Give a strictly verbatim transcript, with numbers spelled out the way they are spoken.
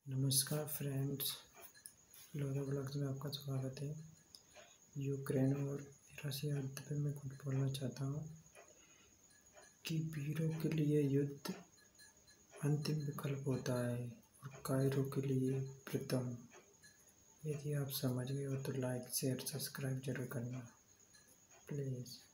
नमस्कार फ्रेंड्स, लोरा ब्लॉग्स में आपका स्वागत है। यूक्रेन और रशिया युद्ध पे मैं कुछ बोलना चाहता हूँ कि वीरों के लिए युद्ध अंतिम विकल्प होता है और कायरों के लिए प्रथम। यदि आप समझ गए हो तो लाइक शेयर सब्सक्राइब जरूर करना प्लीज़।